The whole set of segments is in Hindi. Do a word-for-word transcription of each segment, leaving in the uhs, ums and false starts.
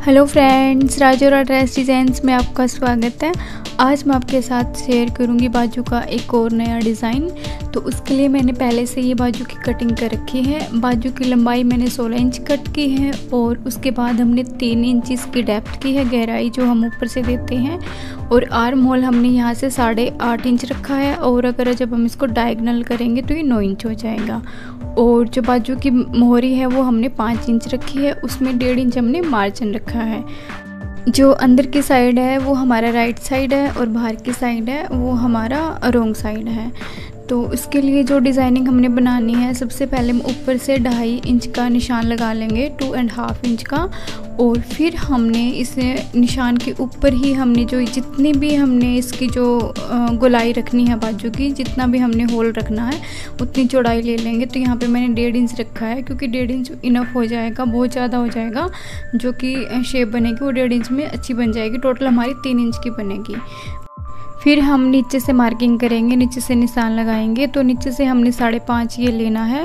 Hello friends, Rajaura dress designs में आपका स्वागत है। आज मैं आपके साथ शेयर करूंगी बाजू का एक और नया डिज़ाइन। तो उसके लिए मैंने पहले से ये बाजू की कटिंग कर रखी है। बाजू की लंबाई मैंने सोलह इंच कट की है और उसके बाद हमने तीन इंच इसकी डेप्थ की है, गहराई जो हम ऊपर से देते हैं। और आर्म होल हमने यहाँ से साढ़े आठ इंच रखा है और अगर जब हम इसको डायगनल करेंगे तो ये नौ इंच हो जाएगा। और जो बाजू की मोहरी है वो हमने पाँच इंच रखी है, उसमें डेढ़ इंच हमने मार्जिन रखा है। जो अंदर की साइड है वो हमारा राइट साइड है और बाहर की साइड है वो हमारा रॉन्ग साइड है। तो इसके लिए जो डिज़ाइनिंग हमने बनानी है, सबसे पहले हम ऊपर से ढाई इंच का निशान लगा लेंगे, टू एंड हाफ इंच का। और फिर हमने इस निशान के ऊपर ही हमने जो जितनी भी हमने इसकी जो गोलाई रखनी है बाजू की, जितना भी हमने होल रखना है उतनी चौड़ाई ले लेंगे। तो यहाँ पे मैंने डेढ़ इंच रखा है क्योंकि डेढ़ इंच इनफ हो जाएगा, बहुत ज़्यादा हो जाएगा जो कि शेप बनेगी वो डेढ़ इंच में अच्छी बन जाएगी। टोटल हमारी तीन इंच की बनेगी। फिर हम नीचे से मार्किंग करेंगे, नीचे से निशान लगाएंगे। तो नीचे से हमने साढ़े पाँच ये लेना है।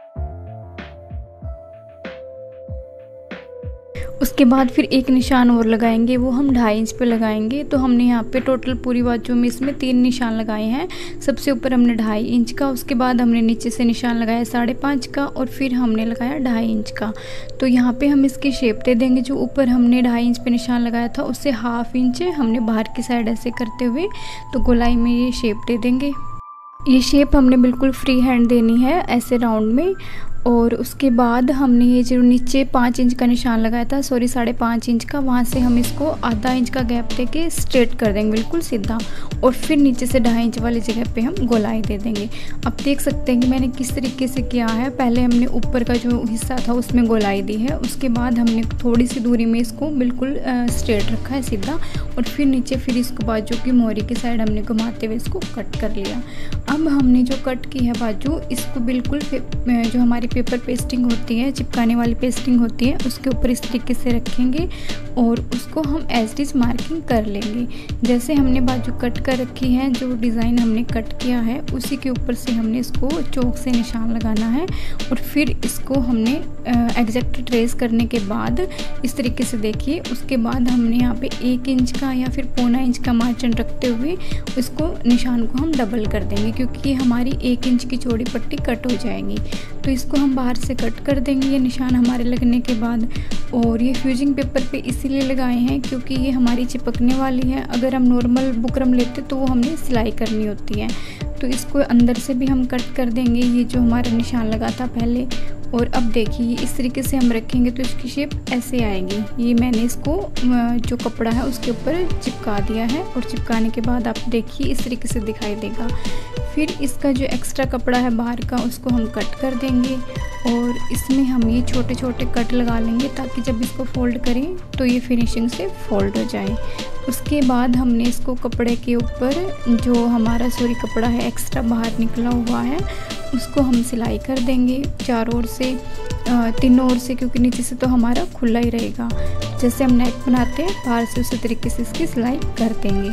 उसके बाद फिर एक निशान और लगाएंगे, वो हम ढाई इंच पे लगाएंगे। तो हमने यहाँ पे टोटल पूरी बाजू में इसमें तीन निशान लगाए हैं। सबसे ऊपर हमने ढाई इंच का, उसके बाद हमने नीचे से निशान लगाया साढ़े पाँच का और फिर हमने लगाया ढाई इंच का। तो यहाँ पे हम इसकी शेप दे देंगे। जो ऊपर हमने ढाई इंच पे निशान लगाया था उससे हाफ इंच हमने बाहर की साइड ऐसे करते हुए तो गोलाई में ये शेप दे देंगे। ये शेप हमने बिल्कुल फ्री हैंड देनी है ऐसे राउंड में। और उसके बाद हमने ये जो नीचे पाँच इंच का निशान लगाया था, सॉरी साढ़े पाँच इंच का, वहाँ से हम इसको आधा इंच का गैप देके स्ट्रेट कर देंगे बिल्कुल सीधा। और फिर नीचे से ढाई इंच वाली जगह पे हम गोलाई दे देंगे। अब देख सकते हैं कि मैंने किस तरीके से किया है। पहले हमने ऊपर का जो हिस्सा था उसमें गोलाई दी है, उसके बाद हमने थोड़ी सी दूरी में इसको बिल्कुल स्ट्रेट रखा है सीधा। और फिर नीचे फिर इसको बाजू की मोहरी की साइड हमने घुमाते हुए इसको कट कर लिया। अब हमने जो कट की है बाजू, इसको बिल्कुल जो हमारी पेपर पेस्टिंग होती है, चिपकाने वाली पेस्टिंग होती है, उसके ऊपर इस तरीके से रखेंगे और उसको हम एज इट इज मार्किंग कर लेंगे। जैसे हमने बाजू कट कर रखी है, जो डिज़ाइन हमने कट किया है उसी के ऊपर से हमने इसको चौक से निशान लगाना है। और फिर इसको हमने एग्जैक्ट ट्रेस करने के बाद इस तरीके से देखिए, उसके बाद हमने यहाँ पे एक इंच का या फिर पौना इंच का मार्जिन रखते हुए इसको निशान को हम डबल कर देंगे क्योंकि हमारी एक इंच की चौड़ी पट्टी कट हो जाएगी। तो इसको हम बाहर से कट कर देंगे ये निशान हमारे लगने के बाद। और ये फ्यूजिंग पेपर पे इसीलिए लगाए हैं क्योंकि ये हमारी चिपकने वाली है। अगर हम नॉर्मल बुकरम लेते तो वो हमने सिलाई करनी होती है। तो इसको अंदर से भी हम कट कर देंगे, ये जो हमारा निशान लगा था पहले। और अब देखिए इस तरीके से हम रखेंगे तो इसकी शेप ऐसे आएगी। ये मैंने इसको जो कपड़ा है उसके ऊपर चिपका दिया है और चिपकाने के बाद आप देखिए इस तरीके से दिखाई देगा। फिर इसका जो एक्स्ट्रा कपड़ा है बाहर का उसको हम कट कर देंगे और इसमें हम ये छोटे छोटे कट लगा लेंगे ताकि जब इसको फोल्ड करें तो ये फिनिशिंग से फोल्ड हो जाए। उसके बाद हमने इसको कपड़े के ऊपर जो हमारा सॉरी कपड़ा है एक्स्ट्रा बाहर निकला हुआ है उसको हम सिलाई कर देंगे चारों ओर से, तीनों ओर से, क्योंकि नीचे से तो हमारा खुला ही रहेगा। जैसे हम नेक बनाते हैं बाहर से उसी तरीके से इसकी सिलाई कर देंगे।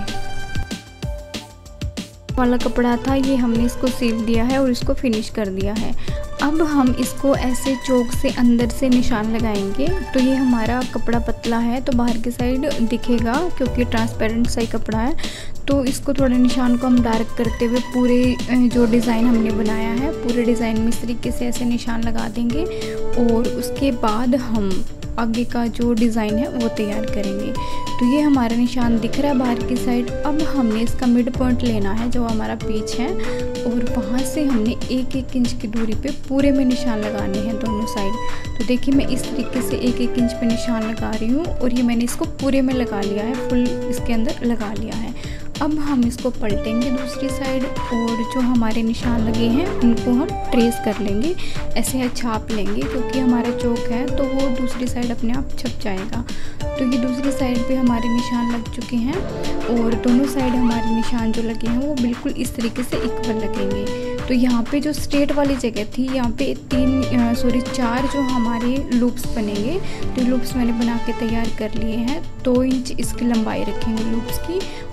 वाला कपड़ा था ये हमने इसको सील दिया है और इसको फिनिश कर दिया है। अब हम इसको ऐसे चौक से अंदर से निशान लगाएंगे। तो ये हमारा कपड़ा पतला है तो बाहर की साइड दिखेगा क्योंकि ट्रांसपेरेंट सा ही कपड़ा है। तो इसको थोड़े निशान को हम डार्क करते हुए पूरे जो डिज़ाइन हमने बनाया है पूरे डिज़ाइन में इस तरीके से ऐसे निशान लगा देंगे। और उसके बाद हम आगे का जो डिज़ाइन है वो तैयार करेंगे। तो ये हमारा निशान दिख रहा है बाहर की साइड। अब हमने इसका मिड पॉइंट लेना है जो हमारा पीच है और वहाँ से हमने एक एक इंच की दूरी पे पूरे में निशान लगाने हैं दोनों साइड। तो देखिए मैं इस तरीके से एक एक इंच पे निशान लगा रही हूँ और ये मैंने इसको पूरे में लगा लिया है, फुल इसके अंदर लगा लिया है। अब हम इसको पलटेंगे दूसरी साइड और जो हमारे निशान लगे हैं उनको हम ट्रेस कर लेंगे, ऐसे छाप लेंगे क्योंकि हमारा चौक है तो वो दूसरी साइड अपने आप छप जाएगा। तो ये दूसरी साइड पे हमारे निशान लग चुके हैं और दोनों साइड हमारे निशान जो लगे हैं वो बिल्कुल इस तरीके से इक्वल लगेंगे। तो यहाँ पे जो स्ट्रेट वाली जगह थी यहाँ पे तीन सॉरी चार जो हमारे लूप्स बनेंगे, तो लूप्स मैंने बना के तैयार कर लिए हैं। दो इंच इसकी लंबाई रखेंगे लूप्स की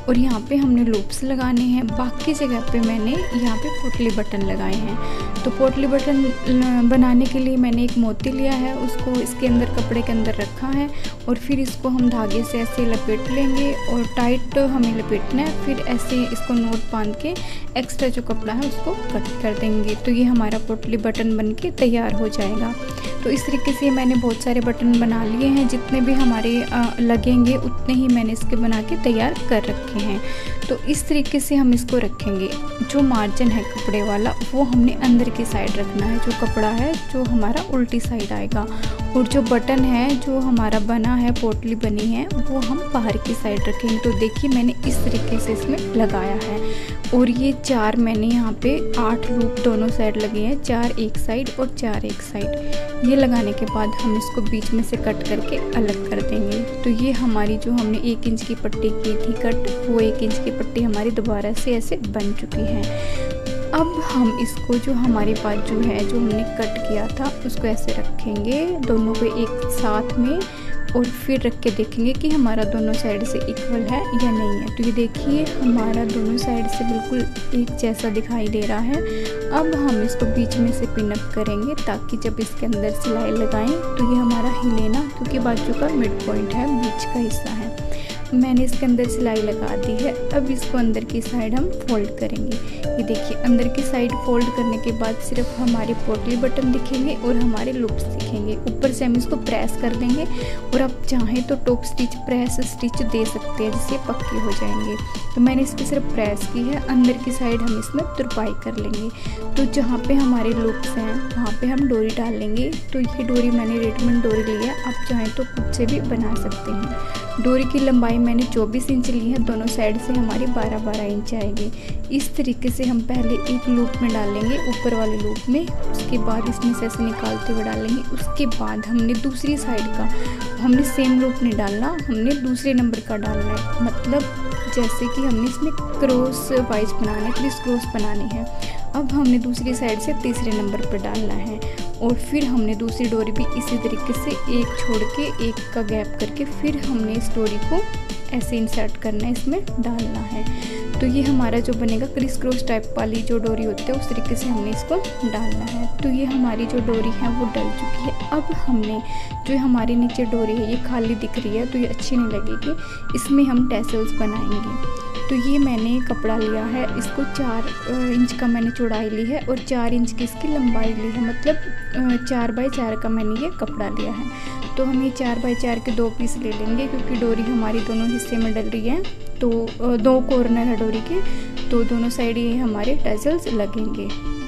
और यहाँ पे हमने लूप्स लगाने हैं। बाकी जगह पे मैंने यहाँ पे पोटली बटन लगाए हैं। तो पोटली बटन बनाने के लिए मैंने एक मोती लिया है, उसको इसके अंदर कपड़े के अंदर रखा है और फिर इसको हम धागे से ऐसे लपेट लेंगे और टाइट हमें लपेटना है। फिर ऐसे इसको नोट बांध के एक्स्ट्रा जो कपड़ा है उसको कट कर देंगे। तो ये हमारा पोटली बटन बन के तैयार हो जाएगा। तो इस तरीके से मैंने बहुत सारे बटन बना लिए हैं, जितने भी हमारे आ, लगेंगे उतने ही मैंने इसके बना के तैयार कर रखे हैं। तो इस तरीके से हम इसको रखेंगे। जो मार्जिन है कपड़े वाला वो हमने अंदर की साइड रखना है, जो कपड़ा है जो हमारा उल्टी साइड आएगा, और जो बटन है जो हमारा बना है पोटली बनी है वो हम बाहर की साइड रखेंगे। तो देखिए मैंने इस तरीके से इसमें लगाया है और ये चार मैंने यहाँ पे आठ लूप दोनों साइड लगे हैं, चार एक साइड और चार एक साइड। ये लगाने के बाद हम इसको बीच में से कट करके अलग कर देंगे। तो ये हमारी जो हमने एक इंच की पट्टी की थी कट, वो एक इंच की पट्टी हमारी दोबारा से ऐसे बन चुकी है। अब हम इसको जो हमारे पास जो है जो हमने कट किया था उसको ऐसे रखेंगे दोनों को एक साथ में, और फिर रख के देखेंगे कि हमारा दोनों साइड से इक्वल है या नहीं है। तो ये देखिए हमारा दोनों साइड से बिल्कुल एक जैसा दिखाई दे रहा है। अब हम इसको बीच में से पिन अप करेंगे ताकि जब इसके अंदर सिलाई लगाएं तो ये हमारा हिले ना, क्योंकि बाजू का मिड पॉइंट है, बीच का हिस्सा है। मैंने इसके अंदर सिलाई लगा दी है। अब इसको अंदर की साइड हम फोल्ड करेंगे। ये देखिए अंदर की साइड फोल्ड करने के बाद सिर्फ हमारे पोटली बटन दिखेंगे और हमारे लूप्स दिखेंगे। ऊपर से हम इसको प्रेस कर देंगे और आप चाहें तो टॉप स्टिच प्रेस स्टिच दे सकते हैं जिससे पक्के हो जाएंगे। तो मैंने इसकी सिर्फ प्रेस की है। अंदर की साइड हम इसमें तुरपाई कर लेंगे। तो जहाँ पे हमारे लूप्स हैं वहाँ पे हम डोरी डाल लेंगे। तो ये डोरी मैंने रेडीमेड डोरी ली है, आप चाहें तो खुद से भी बना सकते हैं। डोरी की लंबाई मैंने चौबीस इंच ली है, दोनों साइड से हमारी बारह बारह इंच आएगी। इस तरीके से हम पहले एक लूप में डालेंगे ऊपर वाले लूप में, उसके बाद इसमें से ऐसे निकालते हुए डालेंगे। उसके बाद हमने दूसरी साइड का हमने सेम लूप नहीं डालना, हमने दूसरे नंबर का डालना है। मतलब जैसे कि हमने इसमें क्रॉस वाइज बनाना है, क्रिस क्रॉस बनानी है। अब हमने दूसरी साइड से तीसरे नंबर पर डालना है और फिर हमने दूसरी डोरी भी इसी तरीके से एक छोड़ के एक का गैप करके फिर हमने इस डोरी को ऐसे इंसर्ट करना है, इसमें डालना है। तो ये हमारा जो बनेगा क्रिस क्रॉस टाइप वाली जो डोरी होती है उस तरीके से हमने इसको डालना है। तो ये हमारी जो डोरी है वो डल चुकी है। अब हमने जो हमारे नीचे डोरी है ये खाली दिख रही है तो ये अच्छी नहीं लगेगी, इसमें हम टैसल्स बनाएंगे। तो ये मैंने कपड़ा लिया है, इसको चार इंच का मैंने चौड़ाई ली है और चार इंच की इसकी लंबाई ली है। मतलब चार बाई चार का मैंने ये कपड़ा लिया है। तो हम ये चार बाई चार के दो पीस ले लेंगे क्योंकि डोरी हमारी दोनों हिस्से में डल रही है। तो दो कॉर्नर है डोरी के, तो दोनों साइड ये हमारे टैसल्स लगेंगे।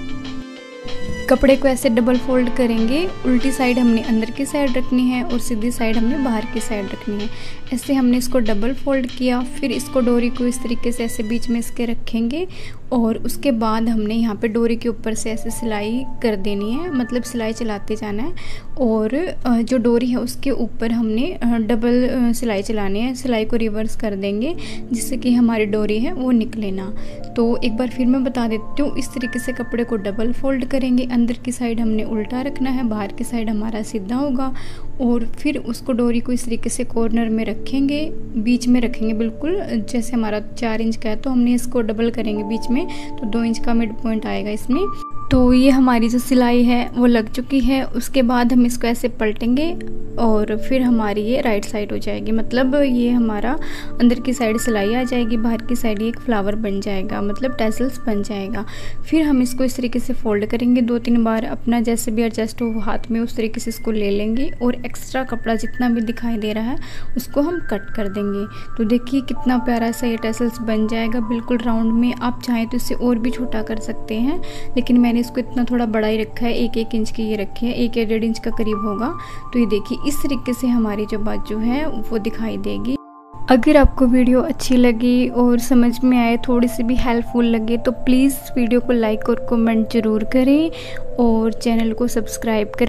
कपड़े को ऐसे डबल फोल्ड करेंगे। उल्टी साइड हमने अंदर की साइड रखनी है और सीधी साइड हमने बाहर की साइड रखनी है। ऐसे हमने इसको डबल फोल्ड किया। फिर इसको डोरी को इस तरीके से ऐसे बीच में इसके रखेंगे और उसके बाद हमने यहाँ पे डोरी के ऊपर से ऐसे सिलाई कर देनी है, मतलब सिलाई चलाते जाना है। और जो डोरी है उसके ऊपर हमने डबल सिलाई चलानी है। सिलाई को रिवर्स कर देंगे जिससे कि हमारी डोरी है वो निकले ना। तो एक बार फिर मैं बता देती हूँ, इस तरीके से कपड़े को डबल फोल्ड करेंगे। अंदर की साइड हमने उल्टा रखना है, बाहर की साइड हमारा सीधा होगा। और फिर उसको डोरी को इस तरीके से कॉर्नर में रखेंगे, बीच में रखेंगे बिल्कुल। जैसे हमारा चार इंच का है तो हमने इसको डबल करेंगे बीच में, तो दो इंच का मिड पॉइंट आएगा इसमें। तो ये हमारी जो सिलाई है वो लग चुकी है। उसके बाद हम इसको ऐसे पलटेंगे और फिर हमारी ये राइट साइड हो जाएगी। मतलब ये हमारा अंदर की साइड सिलाई आ जाएगी, बाहर की साइड ये एक फ्लावर बन जाएगा, मतलब टैसल्स बन जाएगा। फिर हम इसको इस तरीके से फोल्ड करेंगे दो तीन बार, अपना जैसे भी एडजस्ट हो हाथ में उस तरीके से इसको ले लेंगे और एक्स्ट्रा कपड़ा जितना भी दिखाई दे रहा है उसको हम कट कर देंगे। तो देखिए कितना प्यारा सा ये टैसल्स बन जाएगा बिल्कुल राउंड में। आप चाहें तो इसे और भी छोटा कर सकते हैं, लेकिन मैंने इसको इतना थोड़ा बड़ा ही रखा है, एक एक इंच की ये रखी है, एक या डेढ़ इंच का करीब होगा। तो ये देखिए इस तरीके से हमारी जो बाजू है वो दिखाई देगी। अगर आपको वीडियो अच्छी लगी और समझ में आए, थोड़ी सी भी हेल्पफुल लगे तो प्लीज़ वीडियो को लाइक और कमेंट ज़रूर करें और चैनल को सब्सक्राइब करें।